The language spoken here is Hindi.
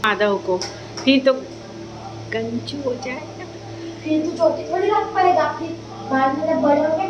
माधव को, फिर तो कंचू हो जाएगा। फिर तो चौथी थोड़ी रख पाएगा, फिर बाद में जब बड़े होंगे